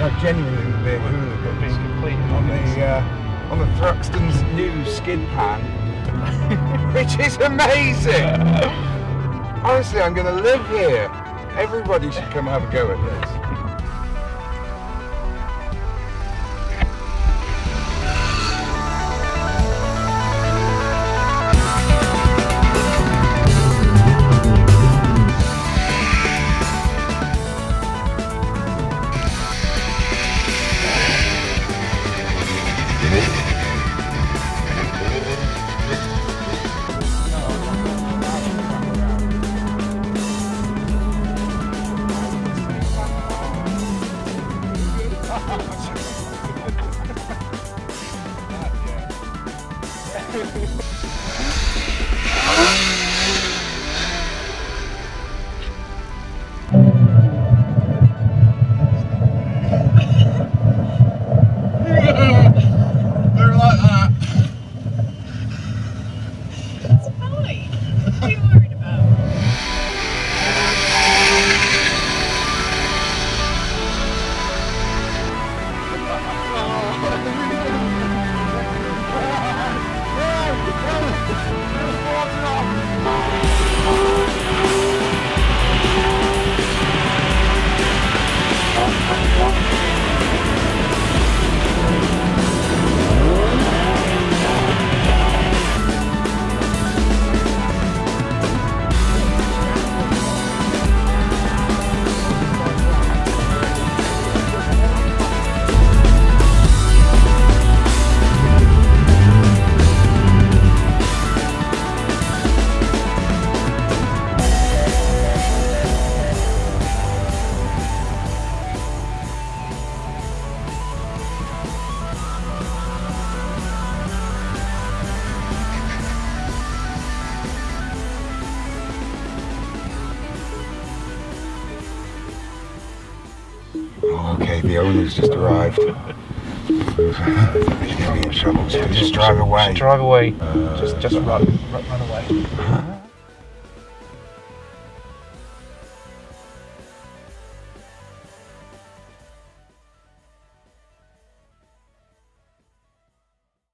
No, genuinely would be a hooligans. On the Thruxton's new skid pan, which is amazing. Honestly, I'm going to live here. Everybody should come have a go at this. Okay, the owner's just arrived. He's going to be in trouble, so just drive away. Just drive away. Just run away.